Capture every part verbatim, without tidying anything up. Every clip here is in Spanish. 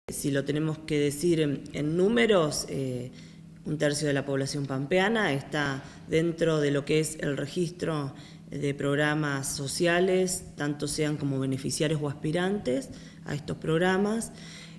Si lo tenemos que decir en, en números, eh, un tercio de la población pampeana está dentro de lo que es el registro de programas sociales, tanto sean como beneficiarios o aspirantes a estos programas,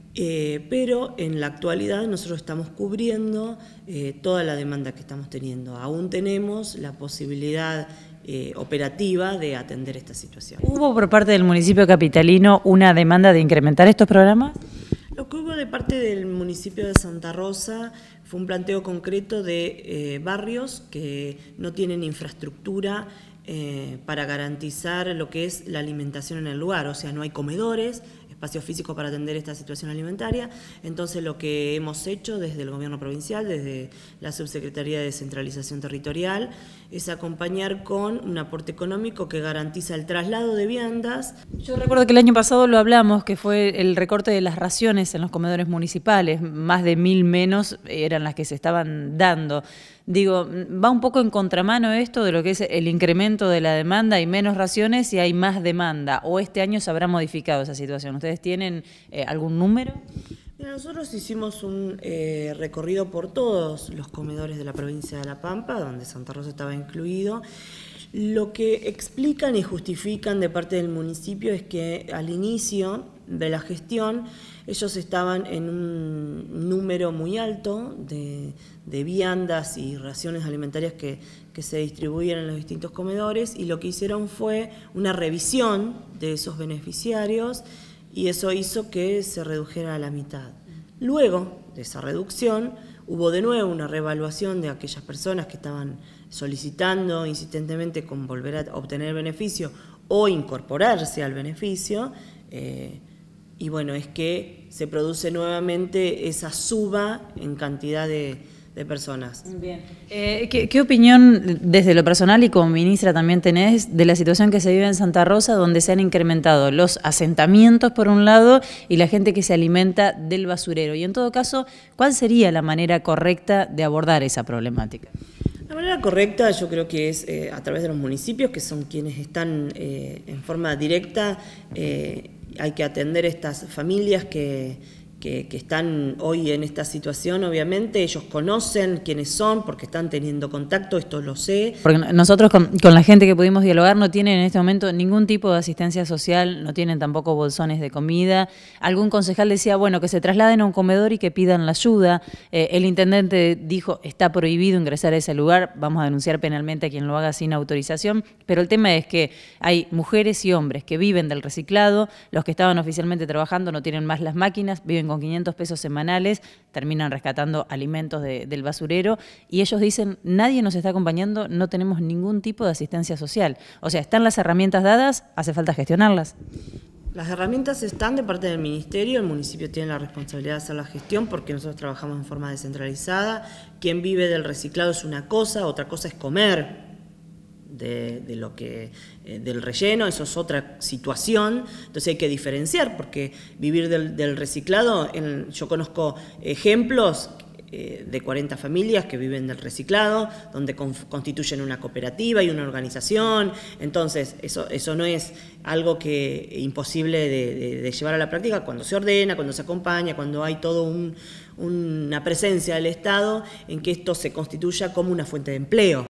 eh, pero en la actualidad nosotros estamos cubriendo eh, toda la demanda que estamos teniendo. Aún tenemos la posibilidad eh, operativa de atender esta situación. ¿Hubo por parte del municipio capitalino una demanda de incrementar estos programas? Lo que hubo de parte del municipio de Santa Rosa fue un planteo concreto de eh, barrios que no tienen infraestructura eh, para garantizar lo que es la alimentación en el lugar, o sea, no hay comedores, espacio físico para atender esta situación alimentaria. Entonces lo que hemos hecho desde el gobierno provincial, desde la Subsecretaría de Descentralización Territorial, es acompañar con un aporte económico que garantiza el traslado de viandas. Yo recuerdo que el año pasado lo hablamos, que fue el recorte de las raciones en los comedores municipales, más de mil menos eran las que se estaban dando. Digo, va un poco en contramano esto de lo que es el incremento de la demanda, hay menos raciones y hay más demanda, o este año se habrá modificado esa situación. ¿Ustedes tienen eh, algún número? Mira, nosotros hicimos un eh, recorrido por todos los comedores de la provincia de La Pampa, donde Santa Rosa estaba incluido. Lo que explican y justifican de parte del municipio es que al inicio de la gestión ellos estaban en un número muy alto de, de viandas y raciones alimentarias que, que se distribuían en los distintos comedores, y lo que hicieron fue una revisión de esos beneficiarios y eso hizo que se redujera a la mitad. Luego de esa reducción hubo de nuevo una reevaluación de aquellas personas que estaban solicitando insistentemente con volver a obtener beneficio o incorporarse al beneficio, eh, y bueno, es que se produce nuevamente esa suba en cantidad de, de personas. Bien. Eh, ¿qué, ¿Qué opinión desde lo personal y como ministra también tenés de la situación que se vive en Santa Rosa, donde se han incrementado los asentamientos por un lado y la gente que se alimenta del basurero? Y en todo caso, ¿cuál sería la manera correcta de abordar esa problemática? La manera correcta yo creo que es eh, a través de los municipios, que son quienes están eh, en forma directa. eh, hay que atender estas familias que, que, que están hoy en esta situación. Obviamente ellos conocen quiénes son porque están teniendo contacto, esto lo sé. Porque nosotros con, con la gente que pudimos dialogar no tienen en este momento ningún tipo de asistencia social, no tienen tampoco bolsones de comida. Algún concejal decía, bueno, que se trasladen a un comedor y que pidan la ayuda. Eh, el intendente dijo, está prohibido ingresar a ese lugar, vamos a denunciar penalmente a quien lo haga sin autorización. Pero el tema es que hay mujeres y hombres que viven del reciclado, los que estaban oficialmente trabajando no tienen más las máquinas, viven con quinientos pesos semanales, terminan rescatando alimentos de, del basurero, y ellos dicen, nadie nos está acompañando, no tenemos ningún tipo de asistencia social. O sea, están las herramientas dadas, hace falta gestionarlas. Las herramientas están de parte del ministerio, el municipio tiene la responsabilidad de hacer la gestión porque nosotros trabajamos en forma descentralizada. Quien vive del reciclado es una cosa, otra cosa es comer De, de lo que, eh, del relleno, eso es otra situación. Entonces hay que diferenciar, porque vivir del, del reciclado, en, yo conozco ejemplos eh, de cuarenta familias que viven del reciclado, donde con, constituyen una cooperativa y una organización. Entonces eso, eso no es algo que imposible de, de, de llevar a la práctica cuando se ordena, cuando se acompaña, cuando hay todo un, una presencia del Estado en que esto se constituya como una fuente de empleo.